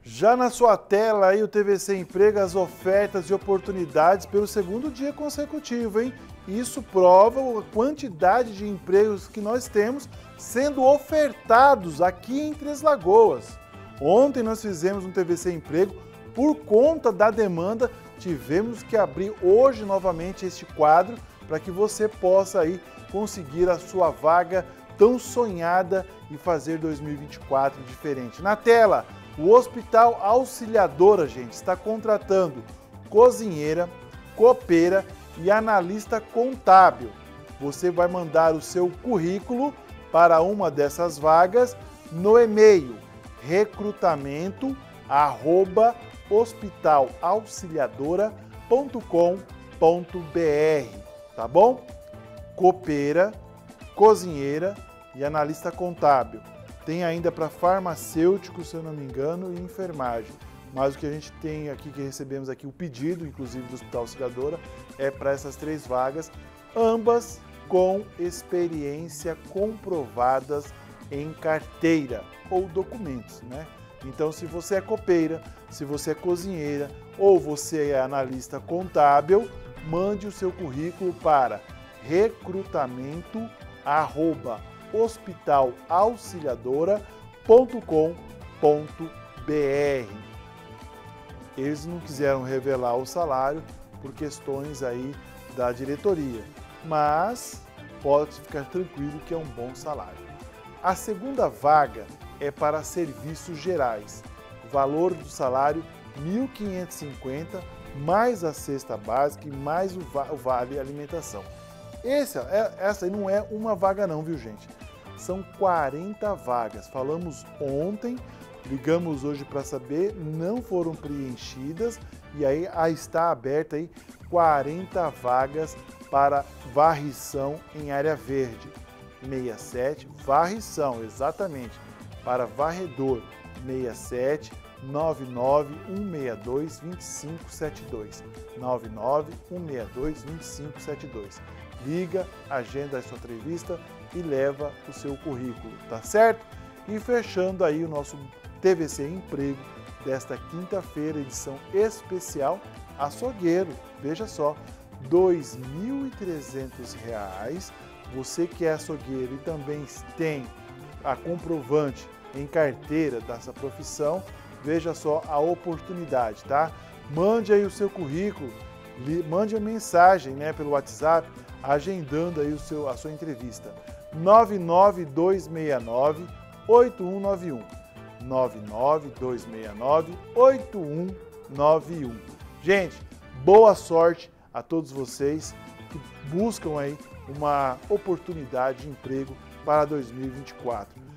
Já na sua tela aí o TVC Emprego, as ofertas e oportunidades pelo segundo dia consecutivo, hein? Isso prova a quantidade de empregos que nós temos sendo ofertados aqui em Três Lagoas. Ontem nós fizemos um TVC Emprego, por conta da demanda, tivemos que abrir hoje novamente este quadro para que você possa aí conseguir a sua vaga tão sonhada e fazer 2024 diferente. Na tela, o Hospital Auxiliadora, gente, está contratando cozinheira, copeira e analista contábil. Você vai mandar o seu currículo para uma dessas vagas no e-mail recrutamento@hospitalauxiliadora.com.br, tá bom? Copeira, cozinheira e analista contábil. Tem ainda para farmacêutico, se eu não me engano, e enfermagem. Mas o que a gente tem aqui, que recebemos aqui, o pedido, inclusive do Hospital Auxiliadora, é para essas 3 vagas, ambas com experiência comprovadas em carteira ou documentos, né? Então, se você é copeira, se você é cozinheira ou você é analista contábil, mande o seu currículo para recrutamento@hospitalauxiliadora.com.br. Eles não quiseram revelar o salário por questões aí da diretoria, mas pode ficar tranquilo que é um bom salário. A segunda vaga é para serviços gerais. O valor do salário R$ 1.550, mais a cesta básica e mais o vale alimentação. Essa aí não é uma vaga não, viu gente? São 40 vagas. Falamos ontem, ligamos hoje para saber, não foram preenchidas e aí está aberta aí 40 vagas para varrição em área verde. 67, varrição, exatamente, para varredor, 67 99 162 2572, 99 162 2572. Liga, agenda a sua entrevista e leva o seu currículo, tá certo? E fechando aí o nosso TVC Emprego desta quinta-feira, edição especial açougueiro. Veja só, R$ 2.300. Você que é açougueiro e também tem a comprovante em carteira dessa profissão, veja só a oportunidade, tá? Mande aí o seu currículo, mande a mensagem, né, pelo WhatsApp, agendando aí a sua entrevista. 99269-8191. 99269-8191. Gente, boa sorte a todos vocês que buscam aí uma oportunidade de emprego para 2024.